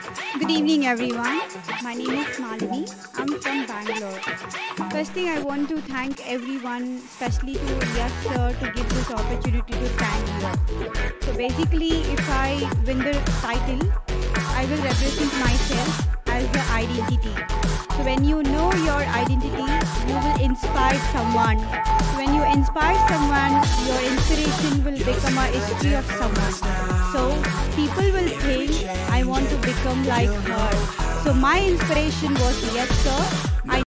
Good evening, everyone. My name is Malini. I'm from Bangalore. First thing, I want to thank everyone, especially to Yash sir, to give this opportunity to stand here. So basically, if I win the title, I will represent myself as the identity. So when you know your identity, you will inspire someone. So when you inspire someone, your inspiration will become a history of someone. So people will think, I want to become like her. So my inspiration was Yash sir.